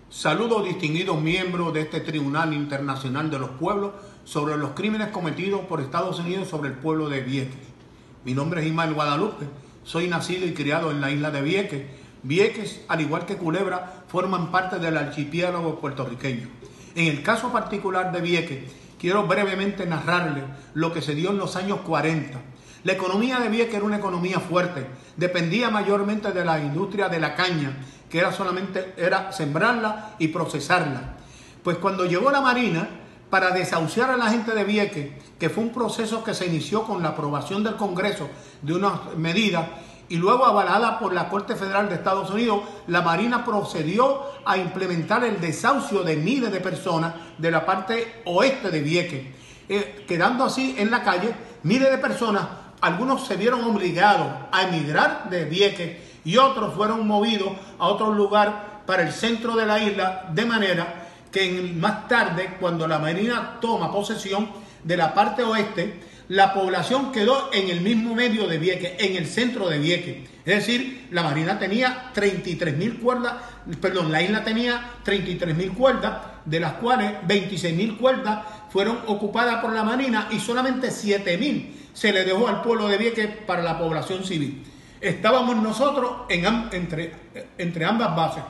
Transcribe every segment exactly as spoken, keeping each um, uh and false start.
Saludos distinguidos miembros de este Tribunal Internacional de los Pueblos sobre los crímenes cometidos por Estados Unidos sobre el pueblo de Vieques. Mi nombre es Ismael Guadalupe, soy nacido y criado en la isla de Vieques. Vieques, al igual que Culebra, forman parte del archipiélago puertorriqueño. En el caso particular de Vieques, quiero brevemente narrarles lo que se dio en los años cuarenta. La economía de Vieques era una economía fuerte, dependía mayormente de la industria de la caña, que era solamente era sembrarla y procesarla. Pues cuando llegó la Marina para desahuciar a la gente de Vieques, que fue un proceso que se inició con la aprobación del Congreso de unas medidas y luego avalada por la Corte Federal de Estados Unidos, la Marina procedió a implementar el desahucio de miles de personas de la parte oeste de Vieques, eh, quedando así en la calle miles de personas. Algunos se vieron obligados a emigrar de Vieques y otros fueron movidos a otro lugar para el centro de la isla, de manera que en, más tarde, cuando la Marina toma posesión de la parte oeste, la población quedó en el mismo medio de Vieques, en el centro de Vieques. Es decir, la Marina tenía treinta y tres mil cuerdas, perdón, la isla tenía treinta y tres mil cuerdas, de las cuales veintiséis mil cuerdas fueron ocupadas por la Marina y solamente siete mil se le dejó al pueblo de Vieques para la población civil. Estábamos nosotros en, entre, entre ambas bases.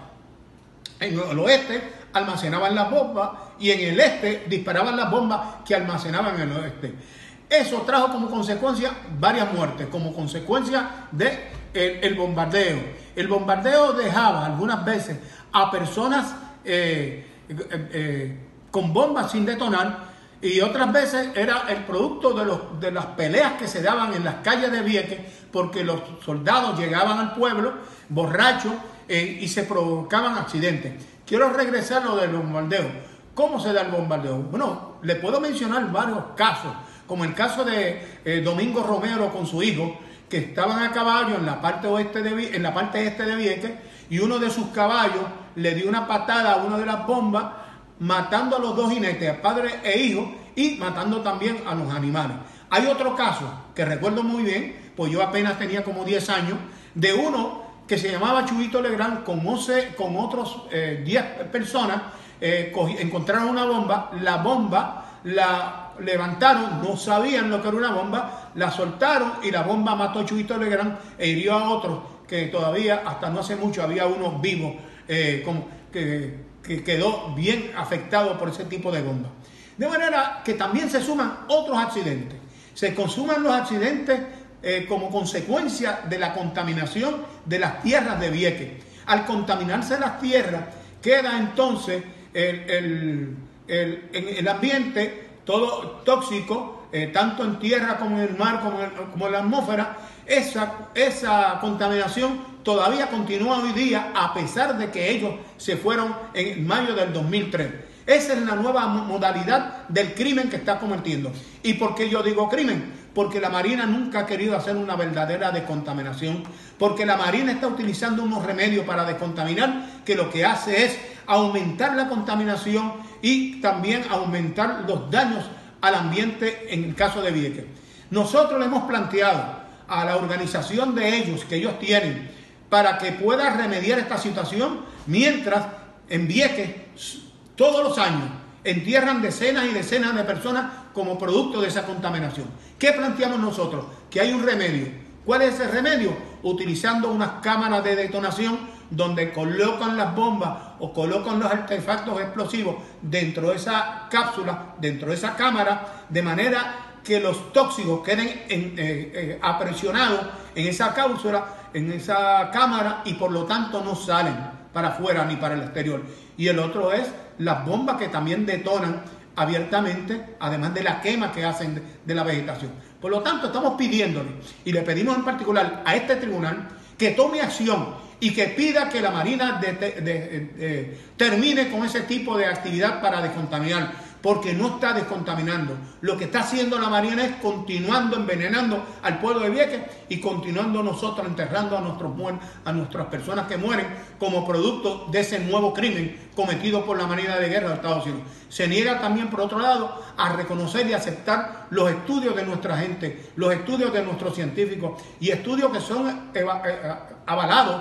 En el oeste almacenaban las bombas y en el este disparaban las bombas que almacenaban en el oeste. Eso trajo como consecuencia varias muertes, como consecuencia del de el bombardeo. El bombardeo dejaba algunas veces a personas eh, eh, eh, con bombas sin detonar, y otras veces era el producto de, los, de las peleas que se daban en las calles de Vieques, porque los soldados llegaban al pueblo borrachos eh, y se provocaban accidentes. Quiero regresar a lo del bombardeo. ¿Cómo se da el bombardeo? Bueno, le puedo mencionar varios casos, como el caso de eh, Domingo Romero con su hijo, que estaban a caballo en la parte oeste de, en la parte este de Vieques, y uno de sus caballos le dio una patada a una de las bombas, matando a los dos jinetes, a padre e hijo, y matando también a los animales. Hay otro caso que recuerdo muy bien, pues yo apenas tenía como diez años, de uno que se llamaba Chuyito Legrand, con, once, con otros eh, diez personas, eh, encontraron una bomba, la bomba la levantaron, no sabían lo que era una bomba, la soltaron y la bomba mató a Chuyito Legrand e hirió a otros, que todavía hasta no hace mucho había unos vivos, eh, como que... que quedó bien afectado por ese tipo de bomba. De manera que también se suman otros accidentes. Se consuman los accidentes eh, como consecuencia de la contaminación de las tierras de Vieques. Al contaminarse las tierras, queda entonces el, el, el, el, el ambiente todo tóxico, eh, tanto en tierra como en el mar, como en, como en la atmósfera. Esa, esa contaminación todavía continúa hoy día, a pesar de que ellos se fueron en mayo del dos mil tres. Esa es la nueva modalidad del crimen que está cometiendo. ¿Y por qué yo digo crimen? Porque la Marina nunca ha querido hacer una verdadera descontaminación, porque la Marina está utilizando unos remedios para descontaminar que lo que hace es aumentar la contaminación y también aumentar los daños al ambiente en el caso de Vieques. Nosotros le hemos planteado a la organización de ellos, que ellos tienen, para que pueda remediar esta situación, mientras en Vieques todos los años entierran decenas y decenas de personas como producto de esa contaminación. ¿Qué planteamos nosotros? Que hay un remedio. ¿Cuál es ese remedio? Utilizando unas cámaras de detonación donde colocan las bombas o colocan los artefactos explosivos dentro de esa cápsula, dentro de esa cámara, de manera que los tóxicos queden en, eh, eh, apresionados en esa cápsula, en esa cámara, y por lo tanto no salen para afuera ni para el exterior. Y el otro es las bombas que también detonan abiertamente, además de la quema que hacen de, de la vegetación. Por lo tanto, estamos pidiéndole, y le pedimos en particular a este tribunal, que tome acción y que pida que la Marina de, de, de, de, de, termine con ese tipo de actividad para descontaminar, porque no está descontaminando. Lo que está haciendo la Marina es continuando envenenando al pueblo de Vieques y continuando nosotros enterrando a, nuestros, a nuestras personas que mueren como producto de ese nuevo crimen cometido por la Marina de Guerra de Estados Unidos. Se niega también, por otro lado, a reconocer y aceptar los estudios de nuestra gente, los estudios de nuestros científicos y estudios que son avalados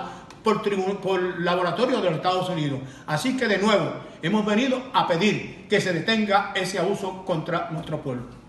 por, por laboratorios de los Estados Unidos. Así que de nuevo hemos venido a pedir que se detenga ese abuso contra nuestro pueblo.